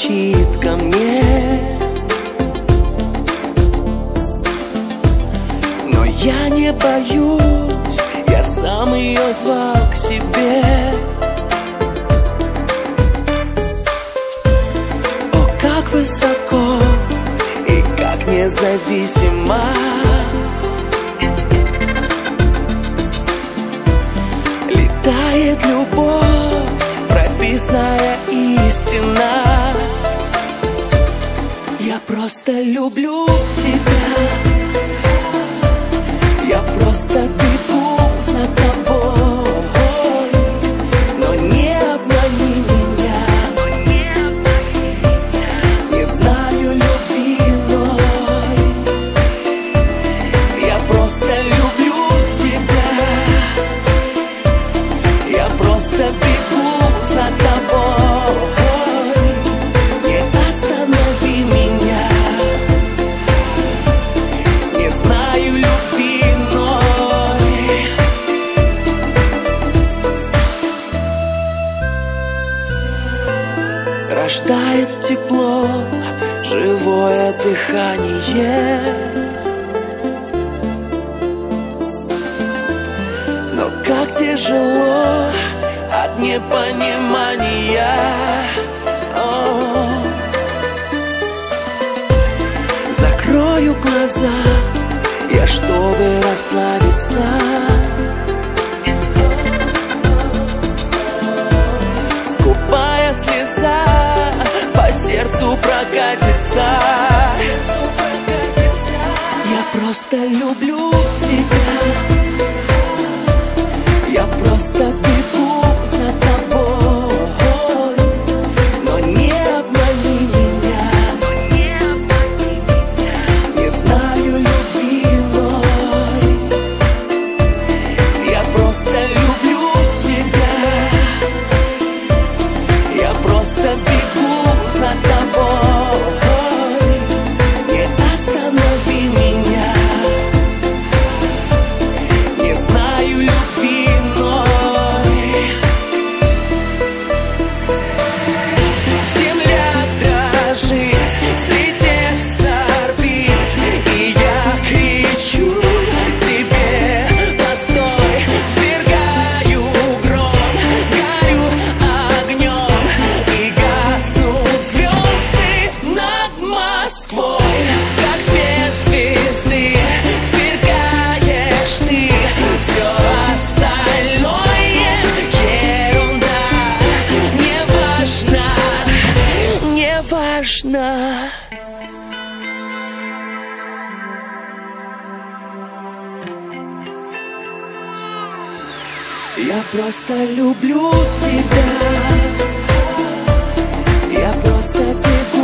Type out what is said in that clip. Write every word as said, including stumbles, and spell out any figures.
летит ко мне, но я не боюсь, я сам ее звал к себе. О, как высоко и как независимо летает любовь, прописная истина. Я просто люблю тебя, я просто бегу за тобой, но не обмани меня, не знаю любви иной. Я просто люблю тебя, я просто бегу за тобой, не останови меня, не знаю любви иной. Рождает тепло, живое дыхание, но как тяжело от непонимания. О, закрою глаза я, чтобы расслабиться, скупая слеза по сердцу прокатится. Я просто люблю тебя, я просто бегу за тобой, но не обмани меня, не знаю любви иной. Я просто люблю тебя, я просто бегу за тобой, не останови меня, не знаю любви иной. Земля дрожит, слетев с орбит, и я кричу тебе: постой, свергаю гром, горю огнем, и гаснут звезды над Москвой. Как свет звезды сверкаешь ты, все остальное ерунда, не важно, не важно. Я просто люблю тебя, я просто бегу